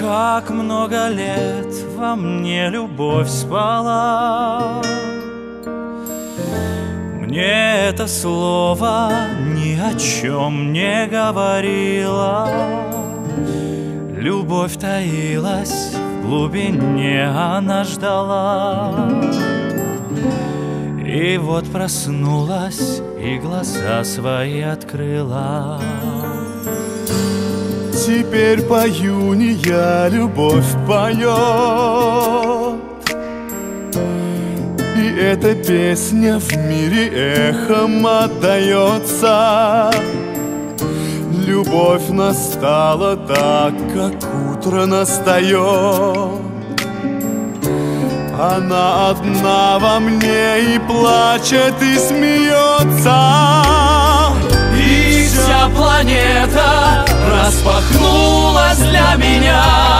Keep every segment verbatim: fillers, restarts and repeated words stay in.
Как много лет во мне любовь спала, мне это слово ни о чем не говорило. Любовь таилась в глубине, она ждала. И вот проснулась и глаза свои открыла. Теперь пою не я, любовь поет. И эта песня в мире эхом отдается. Любовь настала так, как утро настает. Она одна во мне и плачет, и смеется. И вся планета распахнулась для меня.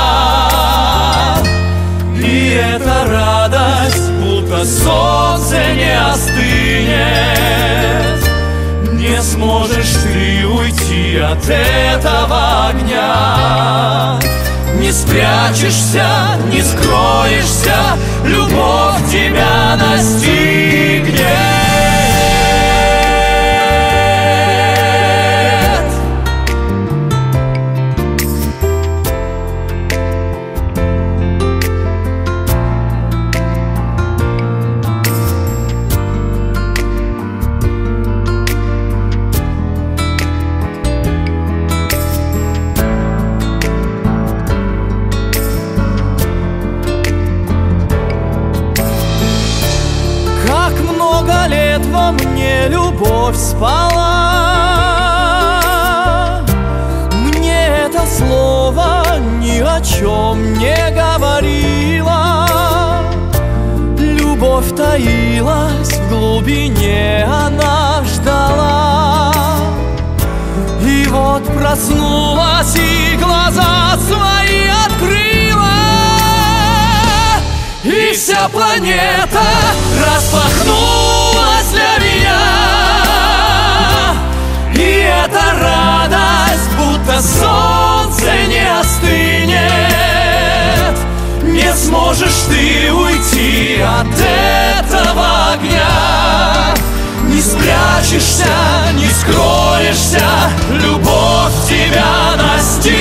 И эта радость, будто солнце не остынет. Не сможешь ты уйти от этого огня. Не спрячешься, не скроешься, любовь тебя настигнет. Во мне любовь спала. Мне это слово ни о чем не говорило. Любовь таилась в глубине, она ждала. И вот проснулась и глаза свои открыла. И вся планета распахнулась для меня. И эта радость, будто солнце не остынет. Не сможешь ты уйти от этого огня. Не спрячешься, не скроешься, любовь тебя настигнет.